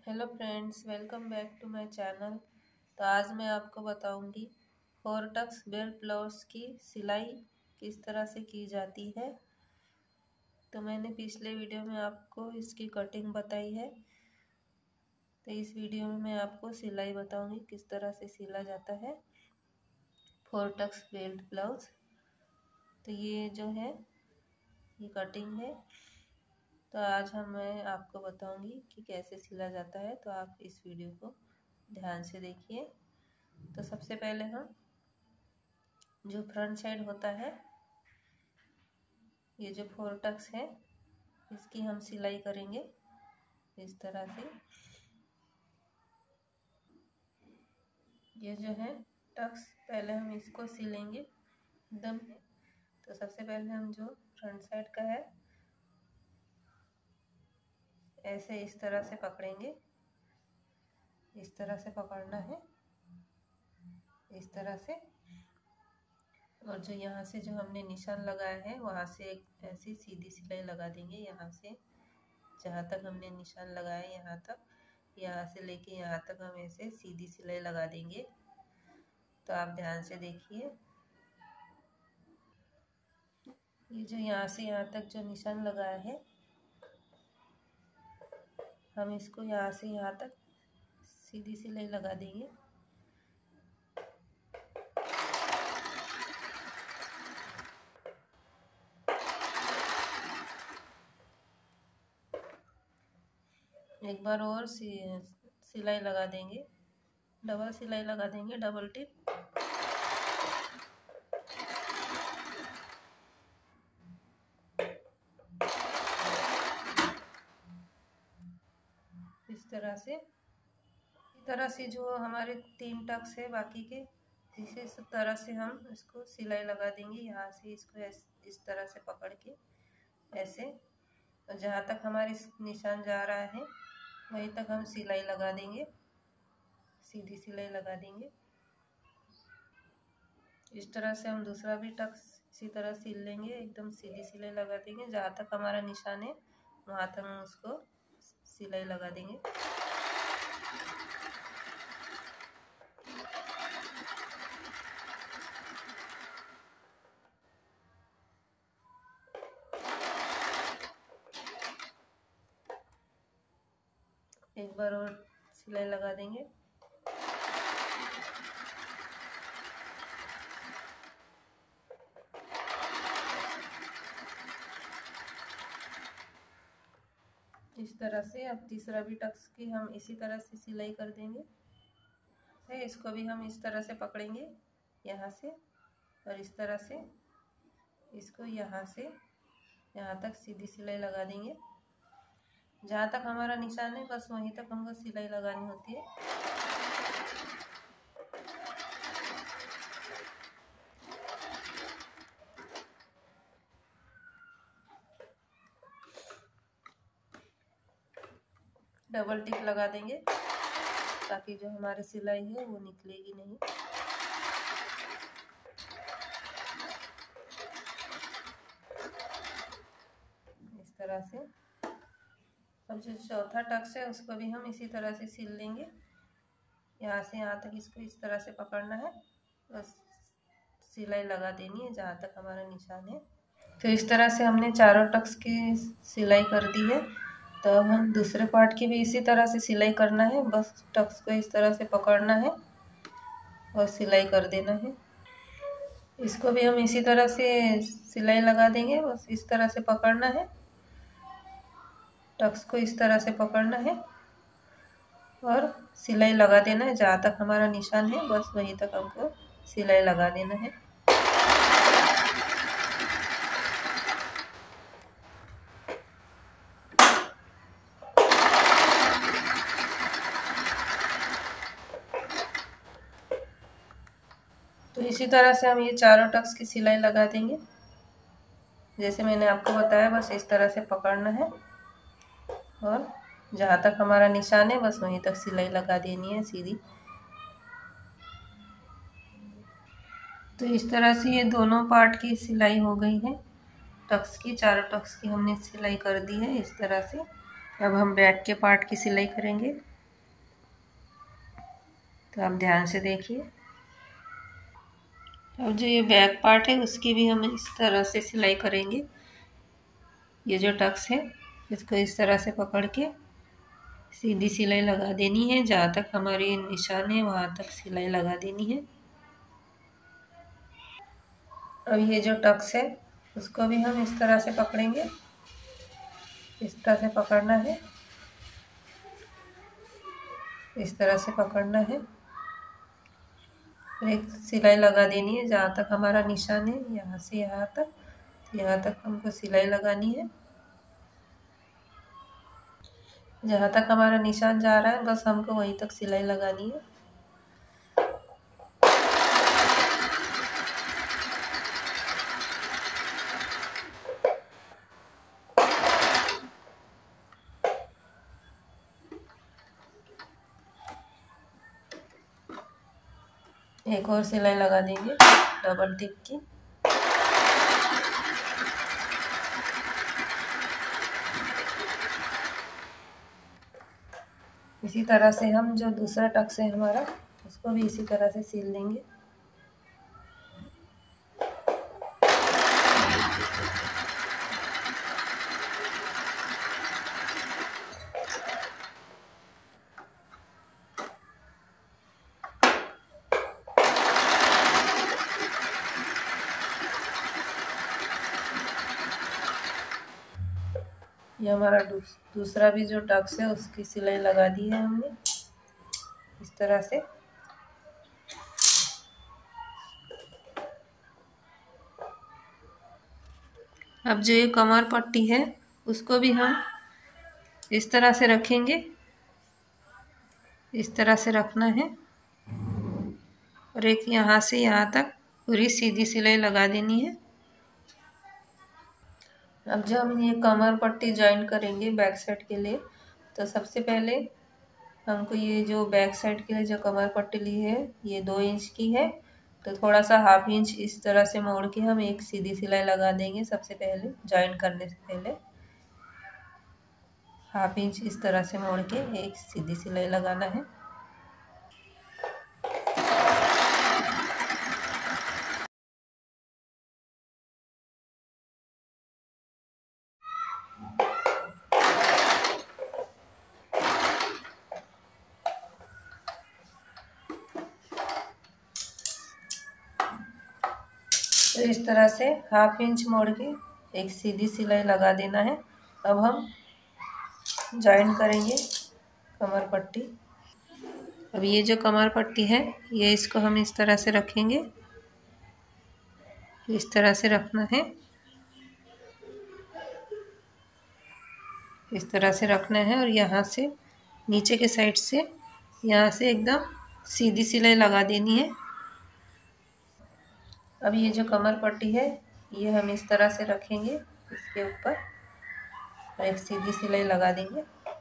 Hello friends, welcome back to my channel. तो आज मैं आपको बताऊंगी फोर टक्स बेल्ट ब्लाउज की सिलाई किस तरह से की जाती है। तो मैंने पिछले वीडियो में आपको इसकी कटिंग बताई है, तो इस वीडियो में मैं आपको सिलाई बताऊंगी किस तरह से सिला जाता है फोर टक्स बेल्ट ब्लाउज। तो ये जो है ये कटिंग है। तो आज मैं आपको बताऊंगी कि कैसे सिला जाता है, तो आप इस वीडियो को ध्यान से देखिए। तो सबसे पहले हम जो फ्रंट साइड होता है, ये जो फोर टक्स है, इसकी हम सिलाई करेंगे इस तरह से। ये जो है टक्स, पहले हम इसको सिलेंगे एकदम। तो सबसे पहले हम जो फ्रंट साइड का है, ऐसे इस तरह से पकड़ेंगे, इस तरह से पकड़ना है, इस तरह से। और जो यहाँ से जो हमने निशान लगाया है वहाँ से एक ऐसी सीधी सिलाई लगा देंगे। यहाँ से जहाँ तक हमने निशान लगाया यहाँ तक, यहाँ से लेके यहाँ तक हम ऐसे सीधी सिलाई लगा देंगे। तो आप ध्यान से देखिए, ये जो यहाँ से यहाँ तक जो निशान लगाया है, हम इसको यहाँ से यहाँ तक सीधी सिलाई लगा देंगे। एक बार और सिलाई लगा देंगे, डबल सिलाई लगा देंगे, डबल टिप। इस तरह से जो हमारे 3 टक्स है बाकी के, इस तरह से हम इसको सिलाई लगा देंगे। यहाँ से इसको इस तरह से पकड़ के ऐसे, और जहाँ तक हमारे निशान जा रहा है वहीं तक हम सिलाई लगा देंगे, सीधी सिलाई लगा देंगे। इस तरह से हम दूसरा भी टक्स इसी तरह सिल लेंगे, एकदम सीधी सिलाई लगा देंगे। जहाँ तक हमारा निशान है वहाँ तक हम उसको सिलाई लगा देंगे। एक बार और सिलाई लगा देंगे। इस तरह से अब तीसरा भी टक्स की हम इसी तरह से सिलाई कर देंगे। इसको भी हम इस तरह से पकड़ेंगे यहाँ से, और इस तरह से इसको यहाँ से यहाँ तक सीधी सिलाई लगा देंगे। जहाँ तक हमारा निशान है बस वहीं तक हमको सिलाई लगानी होती है। डबल टिप लगा देंगे ताकि जो हमारी सिलाई है वो निकलेगी नहीं। इस तरह से अब जो चौथा टक्स है उसको भी हम इसी तरह से सिल लेंगे। यहाँ से यहाँ तक इसको इस तरह से पकड़ना है, बस सिलाई लगा देनी है जहाँ तक हमारा निशान है। तो इस तरह से हमने चारों टक्स की सिलाई कर दी है। तो अब हम दूसरे पार्ट की भी इसी तरह से सिलाई करना है, बस टक्स को इस तरह से पकड़ना है और सिलाई कर देना है। इसको भी हम इसी तरह से सिलाई लगा देंगे, बस इस तरह से पकड़ना है, टक्स को इस तरह से पकड़ना है और सिलाई लगा देना है। जहाँ तक हमारा निशान है बस वहीं तक हमको सिलाई लगा देना है। तो इसी तरह से हम ये चारों टक्स की सिलाई लगा देंगे, जैसे मैंने आपको बताया। बस इस तरह से पकड़ना है और जहाँ तक हमारा निशान है बस वहीं तक सिलाई लगा देनी है सीधी। तो इस तरह से ये दोनों पार्ट की सिलाई हो गई है। टक्स की, चारों टक्स की हमने सिलाई कर दी है इस तरह से। अब हम बैक के पार्ट की सिलाई करेंगे। तो आप ध्यान से देखिए। अब जो ये बैक पार्ट है उसकी भी हम इस तरह से सिलाई करेंगे। ये जो टक्स है इसको इस तरह से पकड़ के सीधी सिलाई लगा देनी है। जहाँ तक हमारी निशान है वहाँ तक सिलाई लगा देनी है। अब ये जो टक्स है उसको भी हम इस तरह से पकड़ेंगे। इस तरह से पकड़ना है, इस तरह से पकड़ना है। एक सिलाई लगा देनी है जहाँ तक हमारा निशान है, यहाँ से यहाँ तक हमको सिलाई लगानी है। जहाँ तक हमारा निशान जा रहा है बस हमको वहीं तक सिलाई लगानी है। एक और सिलाई लगा देंगे डबल टिप की। इसी तरह से हम जो दूसरा टक्स है हमारा उसको भी इसी तरह से सिल देंगे। ये हमारा दूसरा भी जो टक्स है उसकी सिलाई लगा दी है हमने इस तरह से। अब जो ये कमर पट्टी है उसको भी हम इस तरह से रखेंगे। इस तरह से रखना है और एक यहाँ से यहाँ तक पूरी सीधी सिलाई लगा देनी है। अब जो हम ये कमर पट्टी ज्वाइन करेंगे बैक साइड के लिए, तो सबसे पहले हमको ये जो बैक साइड के लिए जो कमर पट्टी ली है ये 2 इंच की है, तो थोड़ा सा हाफ इंच इस तरह से मोड़ के हम एक सीधी सिलाई लगा देंगे। सबसे पहले ज्वाइन करने से पहले हाफ इंच इस तरह से मोड़ के एक सीधी सिलाई लगाना है। तो इस तरह से हाफ इंच मोड़ के एक सीधी सिलाई लगा देना है। अब हम ज्वाइन करेंगे कमर पट्टी। अब ये जो कमर पट्टी है ये इसको हम इस तरह से रखेंगे। इस तरह से रखना है, इस तरह से रखना है और यहाँ से नीचे के साइड से यहाँ से एकदम सीधी सिलाई लगा देनी है। अब ये जो कमर पट्टी है ये हम इस तरह से रखेंगे इसके ऊपर और एक सीधी सिलाई लगा देंगे।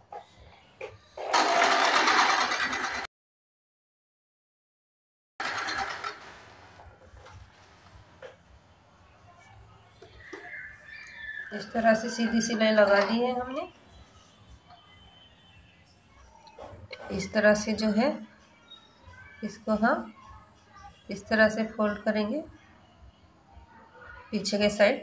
इस तरह से सीधी सिलाई लगा दी है हमने। इस तरह से जो है इसको हम इस तरह से फोल्ड करेंगे पीछे के साइड,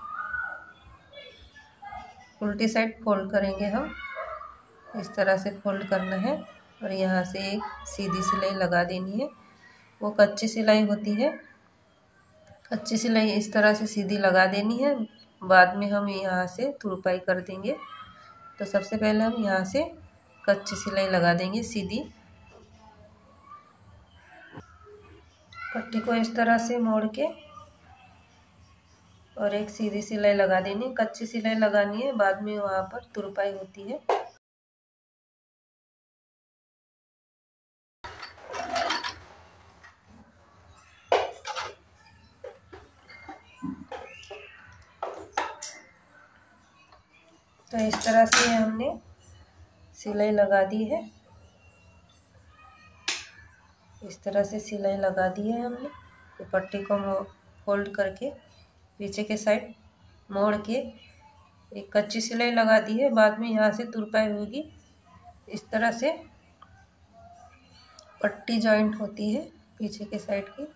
उल्टी साइड फोल्ड करेंगे हम। इस तरह से फोल्ड करना है और यहाँ से एक सीधी सिलाई लगा देनी है। वो कच्ची सिलाई होती है, कच्ची सिलाई इस तरह से सीधी लगा देनी है। बाद में हम यहाँ से तुरपाई कर देंगे। तो सबसे पहले हम यहाँ से कच्ची सिलाई लगा देंगे सीधी। पट्टी को इस तरह से मोड़ के और एक सीधी सिलाई लगा देनी। कच्ची सिलाई लगानी है, बाद में वहाँ पर तुरपाई होती है। तो इस तरह से हमने सिलाई लगा दी है। इस तरह से सिलाई लगा दी है हमने। तो पट्टी को फोल्ड करके पीछे के साइड मोड़ के एक कच्ची सिलाई लगा दी है। बाद में यहाँ से तुरपाई होगी इस तरह से। पट्टी जॉइंट होती है पीछे के साइड की।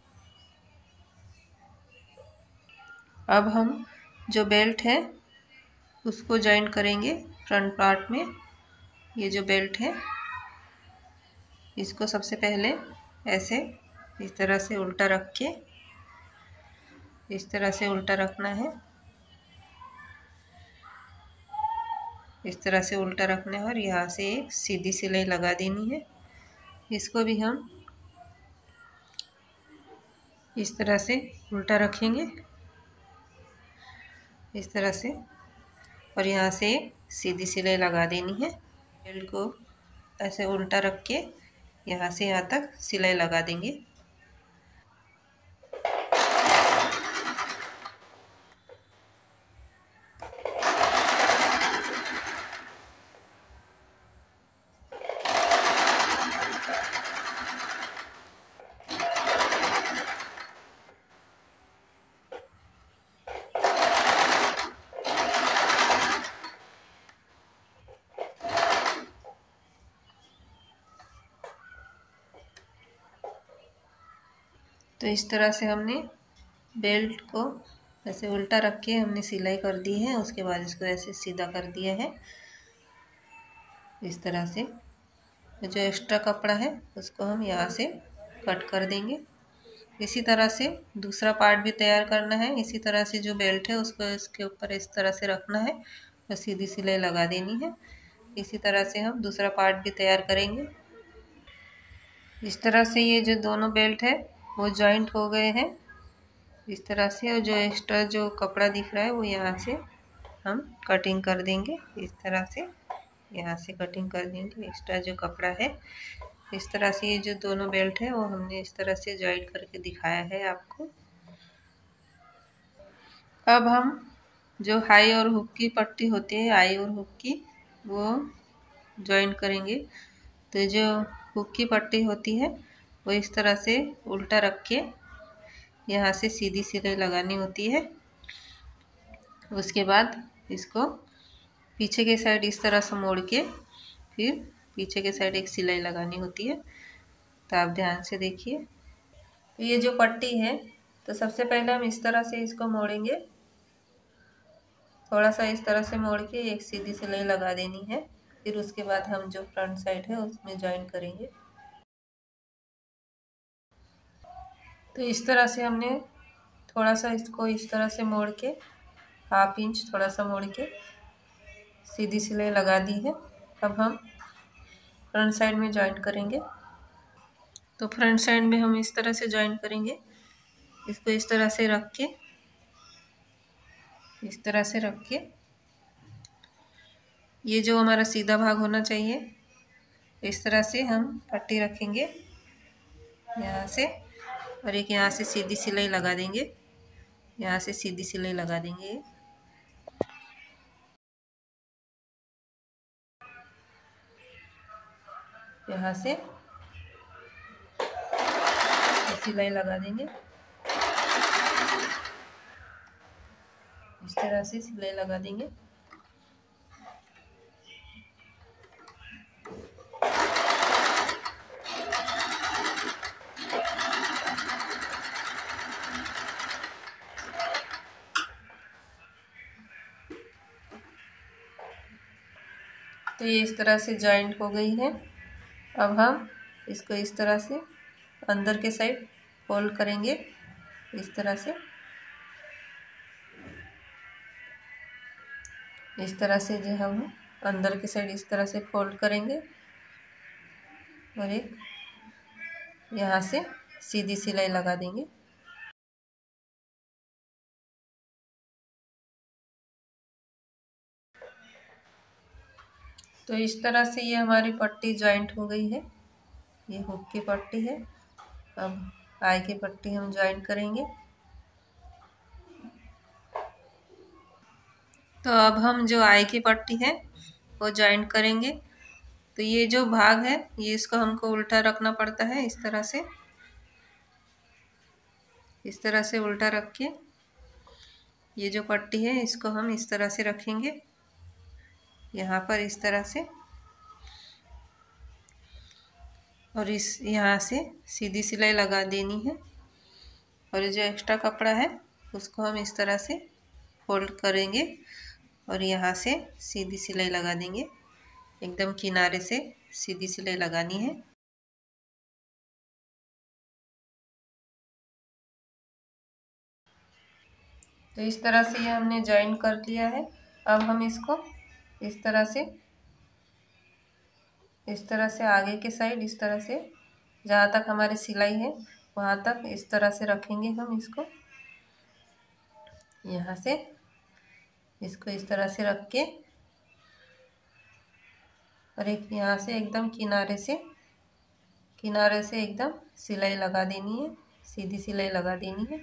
अब हम जो बेल्ट है उसको जॉइंट करेंगे फ्रंट पार्ट में। ये जो बेल्ट है इसको सबसे पहले ऐसे इस तरह से उल्टा रख के, इस तरह से उल्टा रखना है, इस तरह से उल्टा रखना है और यहाँ से एक सीधी सिलाई लगा देनी है। इसको भी हम इस तरह से उल्टा रखेंगे, इस तरह से, और यहाँ से एक सीधी सिलाई लगा देनी है। बेल्ट को ऐसे उल्टा रख के यहाँ से यहाँ तक सिलाई लगा देंगे। तो इस तरह से हमने बेल्ट को ऐसे उल्टा रख के हमने सिलाई कर दी है। उसके बाद इसको ऐसे सीधा कर दिया है इस तरह से। जो एक्स्ट्रा कपड़ा है उसको हम यहाँ से कट कर देंगे। इसी तरह से दूसरा पार्ट भी तैयार करना है। इसी तरह से जो बेल्ट है उसको इसके ऊपर इस तरह से रखना है और सीधी सिलाई लगा देनी है। इसी तरह से हम दूसरा पार्ट भी तैयार करेंगे। इस तरह से ये जो दोनों बेल्ट है वो जॉइंट हो गए हैं इस तरह से। और जो एक्स्ट्रा जो कपड़ा दिख रहा है वो यहाँ से हम कटिंग कर देंगे। इस तरह से यहाँ से कटिंग कर देंगे एक्स्ट्रा जो कपड़ा है। इस तरह से ये जो दोनों बेल्ट है वो हमने इस तरह से जॉइंट करके दिखाया है आपको। अब हम जो हाई और हुक की पट्टी होती है, आई और हुक की, वो जॉइंट करेंगे। तो जो हुक की पट्टी होती है वो इस तरह से उल्टा रख के यहाँ से सीधी सिलाई लगानी होती है। उसके बाद इसको पीछे के साइड इस तरह से मोड़ के फिर पीछे के साइड एक सिलाई लगानी होती है। तो आप ध्यान से देखिए। तो ये जो पट्टी है तो सबसे पहले हम इस तरह से इसको मोड़ेंगे, थोड़ा सा इस तरह से मोड़ के एक सीधी सिलाई लगा देनी है। फिर उसके बाद हम जो फ्रंट साइड है उसमें ज्वाइन करेंगे। तो इस तरह से हमने थोड़ा सा इसको इस तरह से मोड़ के, हाफ इंच थोड़ा सा मोड़ के सीधी सिलाई लगा दी है। अब हम फ्रंट साइड में ज्वाइन करेंगे। तो फ्रंट साइड में हम इस तरह से ज्वाइन करेंगे। इसको इस तरह से रख के, इस तरह से रख के, ये जो हमारा सीधा भाग होना चाहिए इस तरह से हम पट्टी रखेंगे यहाँ से, और एक यहाँ से सीधी सिलाई लगा देंगे, यहाँ से सीधी सिलाई लगा देंगे। यहाँ से सिलाई लगा देंगे, इस तरह से सिलाई लगा देंगे। तो ये इस तरह से जॉइंट हो गई है। अब हम इसको इस तरह से अंदर के साइड फोल्ड करेंगे इस तरह से। इस तरह से जो हम अंदर के साइड इस तरह से फोल्ड करेंगे और एक यहाँ से सीधी सिलाई लगा देंगे। तो इस तरह से ये हमारी पट्टी जॉइंट हो गई है। ये हुक की पट्टी है। अब आई की पट्टी हम जॉइंट करेंगे। तो अब हम जो आई की पट्टी है वो जॉइंट करेंगे। तो ये जो भाग है ये इसको हमको उल्टा रखना पड़ता है इस तरह से, इस तरह से उल्टा रख के ये जो पट्टी है इसको हम इस तरह से रखेंगे यहाँ पर इस तरह से। और इस यहाँ से सीधी सिलाई लगा देनी है। और जो एक्स्ट्रा कपड़ा है उसको हम इस तरह से फोल्ड करेंगे और यहाँ से सीधी सिलाई लगा देंगे। एकदम किनारे से सीधी सिलाई लगानी है। तो इस तरह से ये हमने जॉइन कर लिया है। अब हम इसको इस तरह से आगे के साइड इस तरह से जहाँ तक हमारी सिलाई है वहाँ तक इस तरह से रखेंगे हम इसको। यहाँ से इसको इस तरह से रख के और एक यहाँ से एकदम किनारे से एकदम सिलाई लगा देनी है, सीधी सिलाई लगा देनी है।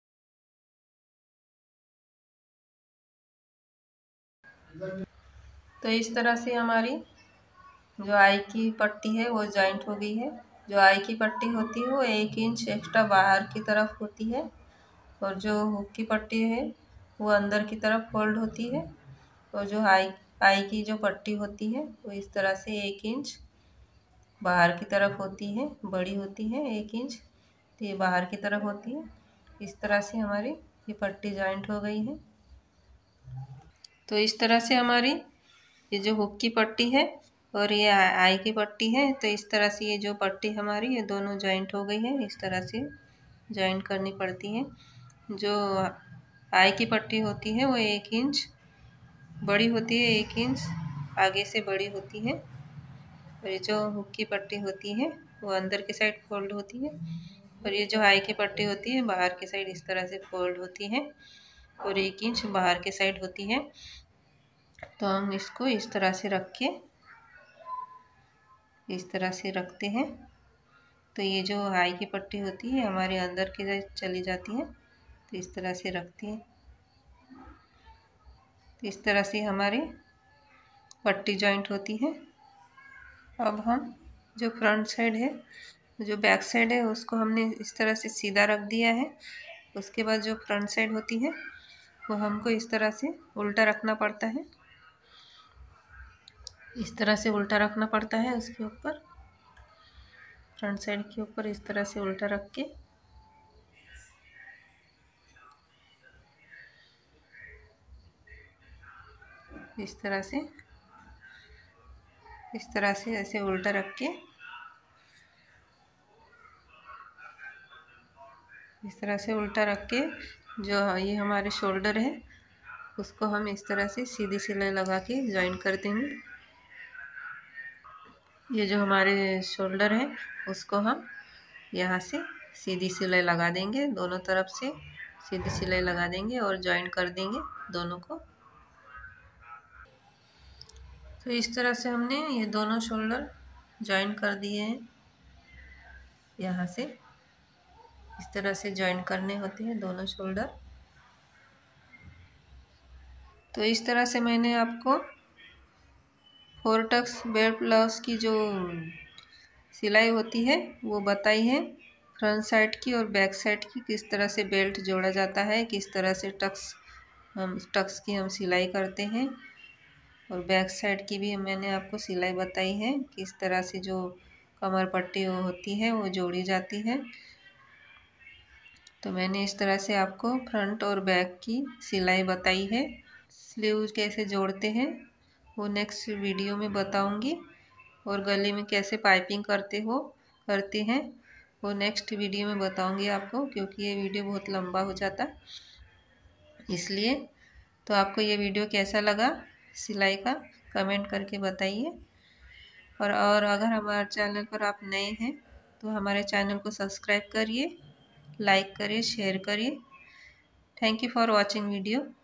तो इस तरह से हमारी जो आई की पट्टी है वो जॉइंट हो गई है। जो आई की पट्टी होती है वो 1 इंच एक्स्ट्रा बाहर की तरफ होती है और जो हुक की पट्टी है वो अंदर की तरफ फोल्ड होती है। और जो आई की जो पट्टी होती है वो इस तरह से 1 इंच बाहर की तरफ होती है, बड़ी होती है 1 इंच, तो ये बाहर की तरफ होती है। इस तरह से हमारी ये पट्टी जॉइंट हो गई है। तो इस तरह से हमारी ये जो हुक की पट्टी है और ये आई की पट्टी है, तो इस तरह से ये जो पट्टी हमारी ये दोनों जॉइंट हो गई है। इस तरह से जॉइंट करनी पड़ती है। जो आई की पट्टी होती है वो 1 इंच बड़ी होती है, 1 इंच आगे से बड़ी होती है। और ये जो हुक की पट्टी होती है वो अंदर की साइड फोल्ड होती है और ये जो आई की पट्टी होती है बाहर की साइड इस तरह से फोल्ड होती है और 1 इंच बाहर की साइड होती है। तो हम इसको इस तरह से रख के इस तरह से रखते हैं। तो ये जो आई की पट्टी होती है हमारे अंदर की साइड चली जाती है, तो इस तरह से रखते हैं। तो इस तरह से हमारी पट्टी जॉइंट होती है। अब हम जो फ्रंट साइड है, जो बैक साइड है उसको हमने इस तरह से सीधा रख दिया है। उसके बाद जो फ्रंट साइड होती है वो हमको इस तरह से उल्टा रखना पड़ता है। इस तरह से उल्टा रखना पड़ता है उसके ऊपर, फ्रंट साइड के ऊपर इस तरह से उल्टा रख के इस तरह से ऐसे उल्टा रख के इस तरह से उल्टा रख के जो ये हमारे शोल्डर है उसको हम इस तरह से सीधी सिलाई लगा के जॉइन कर देंगे। ये जो हमारे शोल्डर है उसको हम यहाँ से सीधी सिलाई लगा देंगे, दोनों तरफ से सीधी सिलाई लगा देंगे और जॉइन कर देंगे दोनों को। तो इस तरह से हमने ये दोनों शोल्डर जॉइन कर दिए हैं। यहाँ से इस तरह से जॉइन करने होते हैं दोनों शोल्डर। तो इस तरह से मैंने आपको 4 टक्स बेल्ट ब्लाउज की जो सिलाई होती है वो बताई है। फ्रंट साइड की और बैक साइड की किस तरह से बेल्ट जोड़ा जाता है, किस तरह से टक्स की हम सिलाई करते हैं। और बैक साइड की भी मैंने आपको सिलाई बताई है, किस तरह से जो कमर पट्टी होती है वो जोड़ी जाती है। तो मैंने इस तरह से आपको फ्रंट और बैक की सिलाई बताई है। स्लीव कैसे जोड़ते हैं वो नेक्स्ट वीडियो में बताऊंगी। और गले में कैसे पाइपिंग करते हैं वो नेक्स्ट वीडियो में बताऊंगी आपको, क्योंकि ये वीडियो बहुत लंबा हो जाता इसलिए। तो आपको ये वीडियो कैसा लगा सिलाई का कमेंट करके बताइए। और अगर हमारे चैनल पर आप नए हैं तो हमारे चैनल को सब्सक्राइब करिए, लाइक करिए, शेयर करिए। Thank you for watching video.